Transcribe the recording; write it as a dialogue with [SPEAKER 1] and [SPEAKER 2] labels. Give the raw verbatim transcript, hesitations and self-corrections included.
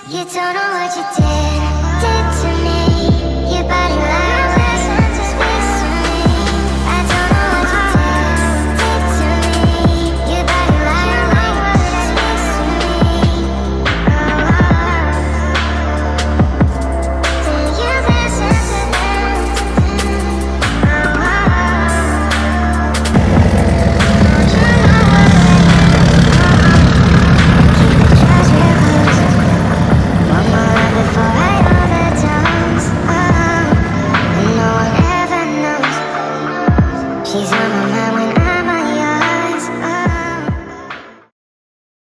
[SPEAKER 1] You don't know what you did, did to me. Your body